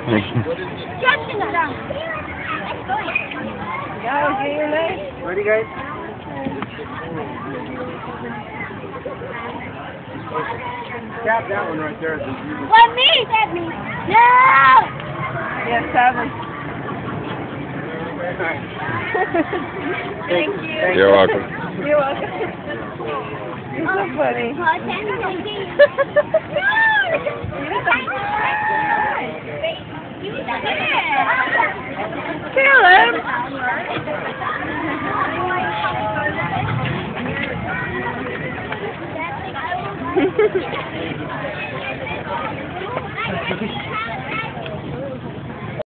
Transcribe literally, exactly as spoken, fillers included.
Ready, guys? Tap that one right there. Let me! Let me! No! Yes, seven. Thank you. You're welcome. You're welcome. You're so funny. Kill him!